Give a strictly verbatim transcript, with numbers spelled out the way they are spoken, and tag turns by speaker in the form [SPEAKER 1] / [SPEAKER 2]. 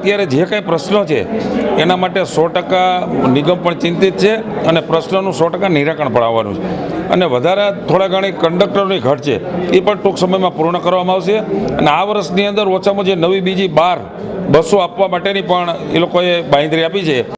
[SPEAKER 1] અત્યારે જે કંઈ પ્રશ્નો છે એના માટે સો ટકા નિગમ પણ ચિંતિત છે અને પ્રશ્નોનું સો ટકા નિરાકરણ પણ આવવાનું છે અને વધારે થોડા ઘણી કંડક્ટરોની ઘટ છે એ પણ ટૂંક સમયમાં પૂર્ણ કરવામાં આવશે અને આ વર્ષની અંદર ઓછામાં જે નવી બીજી બાર બસો આપવા માટેની પણ એ લોકોએ બાંયધરી આપી છે।